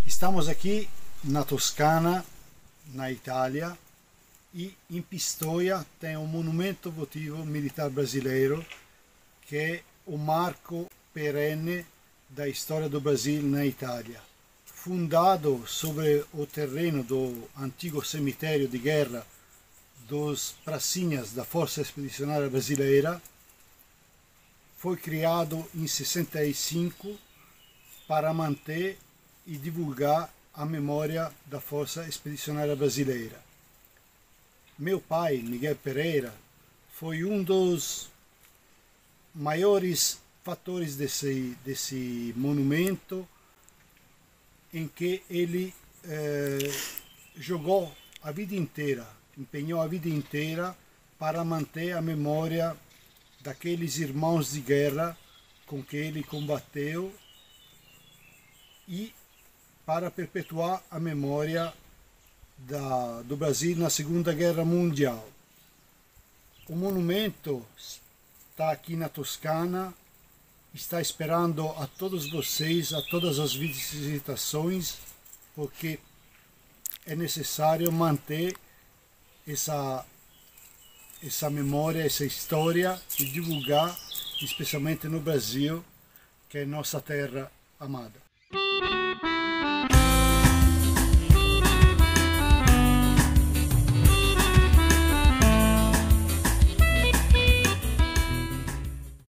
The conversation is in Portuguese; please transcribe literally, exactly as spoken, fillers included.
Estamos aqui na Toscana, na Itália, e em Pistoia tem um monumento votivo militar brasileiro que é o marco perene da história do Brasil na Itália. Fundado sobre o terreno do antigo cemitério de guerra dos pracinhas da Força Expedicionária Brasileira, foi criado em sessenta e cinco para manter e divulgar a memória da Força Expedicionária Brasileira. Meu pai, Miguel Pereira, foi um dos maiores fatores desse, desse monumento, em que ele eh, jogou a vida inteira, empenhou a vida inteira para manter a memória daqueles irmãos de guerra com que ele combateu e para perpetuar a memória da, do Brasil na Segunda Guerra Mundial. O monumento está aqui na Toscana, está esperando a todos vocês, a todas as visitações, porque é necessário manter essa, essa memória, essa história e divulgar, especialmente no Brasil, que é nossa terra amada.